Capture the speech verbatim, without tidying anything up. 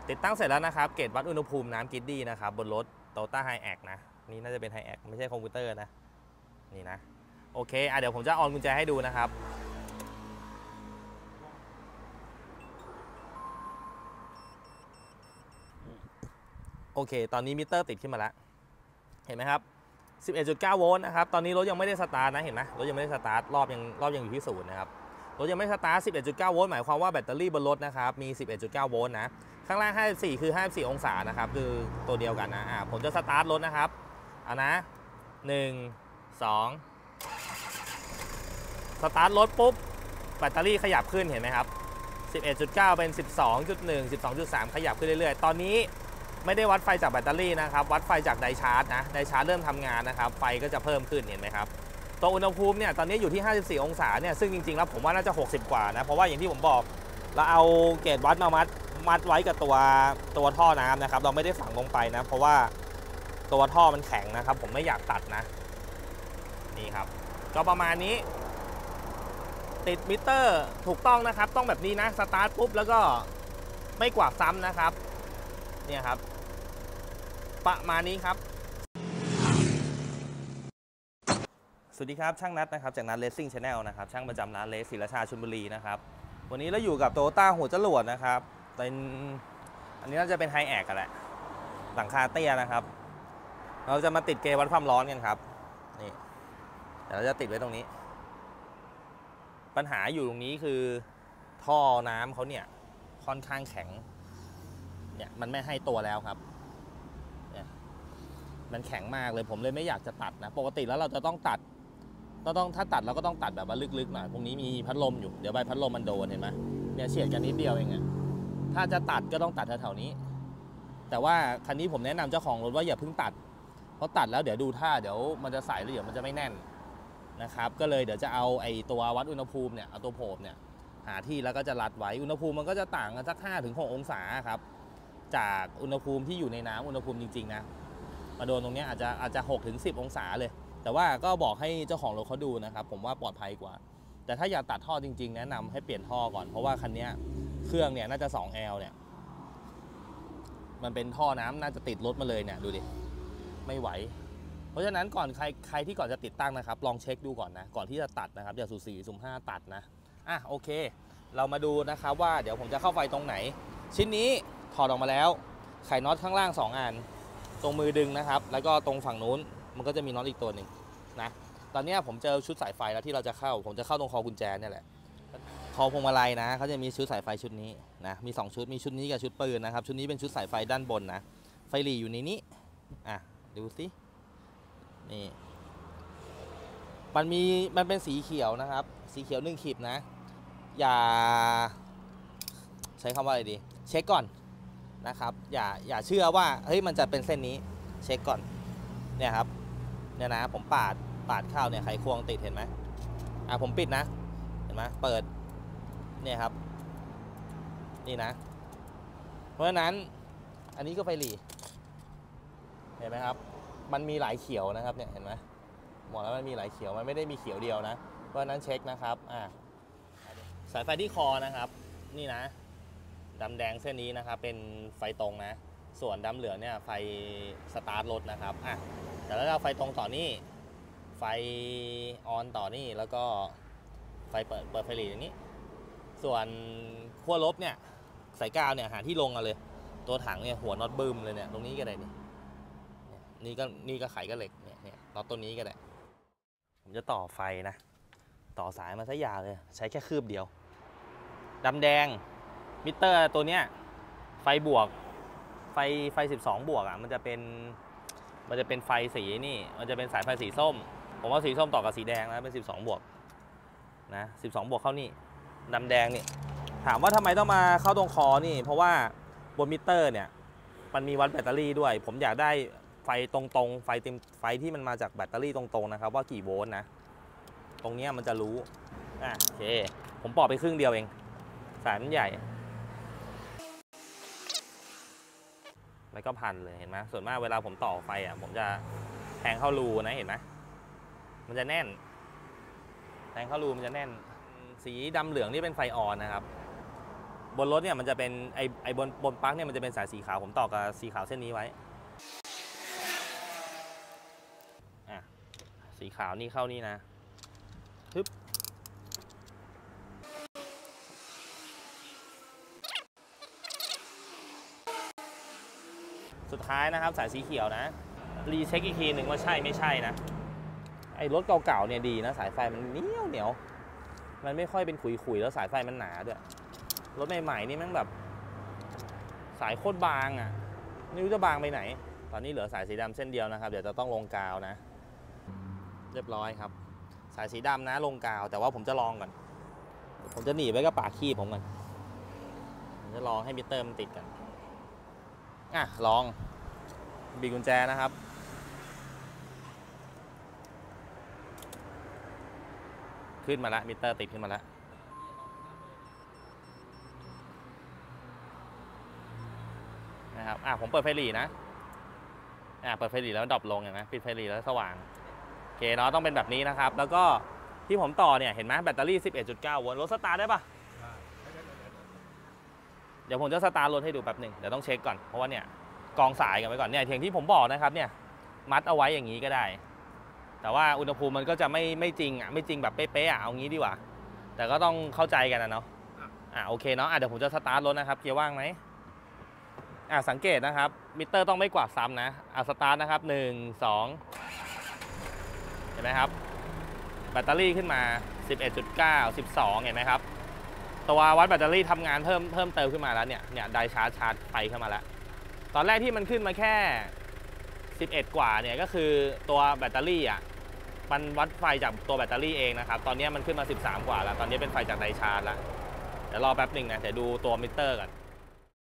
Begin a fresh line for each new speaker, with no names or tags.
ติดตั้งเสร็จแล้วนะครับเกจวัดอุณหภูมิน้ำกิดดี้นะครับบนรถ Toyota Hi-Ax นะนี่น่าจะเป็น Hi-Ax ไม่ใช่คอมพิวเตอร์นะนี่นะโอเคอ่ะเดี๋ยวผมจะออนกุญแจให้ดูนะครับโอเคตอนนี้มิเตอร์ติดขึ้นมาแล้วเห็นไหมครับ สิบเอ็ดจุดเก้า โวลต์นะครับตอนนี้รถยังไม่ได้สตาร์ทนะเห็นไหมรถยังไม่ได้สตาร์ทรอบยังรอบยังอยู่ที่ศูนย์นะครับรถยังไม่สตาร์ท สิบเอ็ดจุดเก้า โวลต์หมายความว่าแบตเตอรี่บนรถนะครับมี สิบเอ็ดจุดเก้า โวลต์นะข้างล่างห้าสิบสี่คือห้าสิบสี่องศานะครับคือตัวเดียวกันนะอ่าผมจะสตาร์ทรถนะครับเอานะหนึ่ง สองสตาร์ทรถปุ๊บแบตเตอรี่ขยับขึ้นเห็นไหมครับ สิบเอ็ดจุดเก้า เป็น สิบสองจุดหนึ่ง สิบสองจุดสาม ขยับขึ้นเรื่อยๆตอนนี้ไม่ได้วัดไฟจากแบตเตอรี่นะครับวัดไฟจากไดชาร์จนะไดชาร์จเริ่มทำงานนะครับไฟก็จะเพิ่มขึ้นเห็นไหมครับตัวอุณหภูมิเนี่ยตอนนี้อยู่ที่ห้าสิบสี่องศาเนี่ยซึ่งจริงๆแล้วผมว่าน่าจะหกสิบกว่านะเพราะว่าอย่างที่ผมบอกเราเอาเกจวัดมามัดมัดไว้กับตัวตัวท่อน้ำนะครับเราไม่ได้ฝังลงไปนะเพราะว่าตัวท่อมันแข็งนะครับผมไม่อยากตัดนะนี่ครับก็ประมาณนี้ติดมิเตอร์ถูกต้องนะครับต้องแบบนี้นะสตาร์ทปุ๊บแล้วก็ไม่กวาดซ้ำนะครับเนี่ยครับประมาณนี้ครับสวัสดีครับช่างนัทนะครับจากนัทเลสซิ่งชาแนลนะครับช่างประจำร้านเลสศิลชาชลบุรีนะครับวันนี้เราอยู่กับโตโยต้าหัวจรวดนะครับเป็นอันนี้น่าจะเป็นไฮแอคกันแหละหลังคาเตี้ยนะครับเราจะมาติดเกจวัดความร้อนกันครับนี่เดี๋ยวเราจะติดไว้ตรงนี้ปัญหาอยู่ตรงนี้คือท่อน้ำเขาเนี่ยค่อนข้างแข็งเนี่ยมันไม่ให้ตัวแล้วครับเนี่ยมันแข็งมากเลยผมเลยไม่อยากจะตัดนะปกติแล้วเราจะต้องตัดเราต้องถ้าตัดเราก็ต้องตัดแบบว่าลึกๆหน่อยพวกนี้มีพัดลมอยู่เดี๋ยวใบพัดลมมันโดนเห็นไหมเนี่ยเฉียดกันนิดเดียวเองอะถ้าจะตัดก็ต้องตัดแถวๆนี้แต่ว่าคันนี้ผมแนะนำเจ้าของรถว่าอย่าเพิ่งตัดเพราะตัดแล้วเดี๋ยวดูท่าเดี๋ยวมันจะใส่แล้วเดี๋ยวมันจะไม่แน่นนะครับก็เลยเดี๋ยวจะเอาไอ้ตัววัดอุณหภูมิเนี่ยเอาตัวโผล่เนี่ยหาที่แล้วก็จะรัดไว้อุณหภูมิมันก็จะต่างกันสัก ห้าถึงหก องศาครับจากอุณหภูมิที่อยู่ในน้ำอุณหภูมิจริงๆนะมาโดนตรงนี้อาจจะอาจจะ หกถึงสิบ องศาเลยแต่ว่าก็บอกให้เจ้าของรถเขาดูนะครับผมว่าปลอดภัยกว่าแต่ถ้าอยากตัดท่อจริงๆแนะนำให้เปลี่ยนท่อก่อนเพราะว่าคันนี้เครื่องเนี่ยน่าจะ สองแอล เนี่ยมันเป็นท่อน้ำน่าจะติดรถมาเลยเนี่ยดูดิไม่ไหวเพราะฉะนั้นก่อนใครใครที่ก่อนจะติดตั้งนะครับลองเช็คดูก่อนนะก่อนที่จะตัดนะครับอย่าสุ่มสี่สุ่มห้าตัดนะอ่ะโอเคเรามาดูนะครับว่าเดี๋ยวผมจะเข้าไฟตรงไหนชิ้นนี้ถอดออกมาแล้วไขน็อตข้างล่างสองอันตรงมือดึงนะครับแล้วก็ตรงฝั่งนู้นมันก็จะมีน็อตอีกตัวหนึ่งนะตอนนี้ผมเจอชุดสายไฟแล้วที่เราจะเข้าผมจะเข้าตรงคอกุญแจนี่แหละคอพวงมาลัยนะเขาจะมีชุดสายไฟชุดนี้นะมีสองชุดมีชุดนี้กับชุดปืนนะครับชุดนี้เป็นชุดสายไฟด้านบนนะไฟหลีอยู่ในนี้อ่ะดูสินี่มันมีมันเป็นสีเขียวนะครับสีเขียวหนึ่งขีดนะอย่าใช้คำว่าอะไรดีเช็คก่อนนะครับอย่าอย่าเชื่อว่าเฮ้ยมันจะเป็นเส้นนี้เช็คก่อนเนี่ยครับเนี่ยนะผมปาดปาดเข้าเนี่ยไขควงติดเห็นไหมอ่ะผมปิดนะเห็นไหมเปิดเนี่ยครับนี่นะเพราะฉะนั้นอันนี้ก็ไฟหลีเห็นไหมครับมันมีหลายเขียวนะครับเนี่ยเห็นไหมบอกแล้วมันมีหลายเขียวมันไม่ได้มีเขียวเดียวนะเพราะฉะนั้นเช็คนะครับอ่ะสายไฟที่คอนะครับนี่นะดำแดงเส้นนี้นะครับเป็นไฟตรงนะส่วนดำเหลืองเนี่ยไฟสตาร์ทรถนะครับอ่ะแต่แล้วเราไฟตรงต่อนี่ไฟออนต่อนี่แล้วก็ไฟเปิดเปิดไฟหลีอย่างนี้ส่วนขั้วลบเนี่ยสายกาวเนี่ยหาที่ลงเอาเลยตัวถังเนี่ยหัวน็อตบึ้มเลยเนี่ยตรงนี้ก็ได้นี่นี่ก็นี่ก็ไขก็เหล็กเนี่ยเนี่ยน็อตตัวนี้ก็ได้ผมจะต่อไฟนะต่อสายมาซะยาวเลยใช้แค่คืบเดียวดำแดงมิเตอร์ตัวเนี้ยไฟบวกไฟไฟสิบสองบวกอ่ะมันจะเป็นมันจะเป็นไฟสีนี่มันจะเป็นสายไฟสีส้มผมว่าสีส้มต่อกับสีแดงนะเป็นสิบสองบวกนะสิบสองบวกเข้านี่ดำแดงนี่ถามว่าทำไมต้องมาเข้าตรงคอนี่เพราะว่าบนมิเตอร์เนี่ยมันมีวัดแบตเตอรี่ด้วยผมอยากได้ไฟตรงๆไฟเต็มไฟที่มันมาจากแบตเตอรี่ตรงๆนะครับว่ากี่โวลต์นะตรงนี้มันจะรู้อ่ะโอเคผมปอกไปครึ่งเดียวเองสายมันใหญ่แล้วก็พันเลยเห็นไหมส่วนมากเวลาผมต่อไฟอ่ะผมจะแทงเข้ารูนะเห็นไหมมันจะแน่นแทงเข้ารูมันจะแน่นสีดำเหลืองนี่เป็นไฟออนนะครับบนรถเนี่ยมันจะเป็นไอไอบนบนปลั๊กเนี่ยมันจะเป็นสายสีขาวผมต่อกับสีขาวเส้นนี้ไว้อ่ะสีขาวนี่เข้านี่นะปึ๊บสุดท้ายนะครับสายสีเขียวนะรีเช็คอีกทีหนึ่งว่าใช่ไม่ใช่นะไอ้รถเก่าๆเนี่ยดีนะสายไฟมันเหนียวเหนียวมันไม่ค่อยเป็นขุยๆแล้วสายไฟมันหนาด้วยรถใหม่ๆนี่มันแบบสายโคตรบางอ่ะไม่รู้จะบางไปไหนตอนนี้เหลือสายสีดำเส้นเดียวนะครับเดี๋ยวจะต้องลงกาวนะเรียบร้อยครับสายสีดำนะลงกาวแต่ว่าผมจะลองก่อนผมจะหนีไว้กับปากขี้ผมก่อนผมจะลองให้มิเตอร์มันติดกันอ่ะลองบีบกุญแจนะครับขึ้นมาแล้วมิเตอร์ติดขึ้นมาแล้วนะครับอ่ะผมเปิดไฟหลีนะอ่ะเปิดไฟหลีแล้วดรอปลงเห็นไหมปิดไฟหลีแล้วสว่างโอเคเนาะต้องเป็นแบบนี้นะครับแล้วก็ที่ผมต่อเนี่ยเห็นไหมแบตเตอรี่ สิบเอ็ดจุดเก้า โวลต์รถสตาร์ทได้ปะเดี๋ยวผมจะสตาร์ทรถให้ดูแป๊บหนึ่งเดี๋ยวต้องเช็คก่อนเพราะว่าเนี่ยกองสายกันไว้ก่อนเนี่ยอย่างที่ผมบอกนะครับเนี่ยมัดเอาไว้อย่างนี้ก็ได้แต่ว่าอุณหภูมิมันก็จะไม่ไม่จริงอ่ะไม่จริงแบบเป๊ะๆอ่ะเอางี้ดีกว่าแต่ก็ต้องเข้าใจกันนะเนาะอ่ะโอเคเนาะอ่ะเดี๋ยวผมจะสตาร์ทรถนะครับเกียร์ว่างไหมอ่ะสังเกตนะครับมิเตอร์ต้องไม่กวาดซ้ำนะอ่ะสตาร์ทนะครับหนึ่ง สองเห็นไหมครับแบตเตอรี่ขึ้นมา สิบเอ็ดจุดเก้า สิบสองเห็นไหมครับตัววัดแบตเตอรี่ทำงานเพิ่มเพิ่มเติมขึ้นมาแล้วเนี่ยเนี่ยไดชาร์จชาร์จไฟเข้ามาแล้วตอนแรกที่มันขึ้นมาแค่สิบเอ็ดกว่าเนี่ยก็คือตัวแบตเตอรี่อ่ะมันวัดไฟจากตัวแบตเตอรี่เองนะครับตอนนี้มันขึ้นมาสิบสามกว่าแล้วตอนนี้เป็นไฟจากไดชาร์จแล้วเดี๋ยวรอแป๊บหนึ่งนะเดี๋ยวดูตัวมิเตอร์ก่อน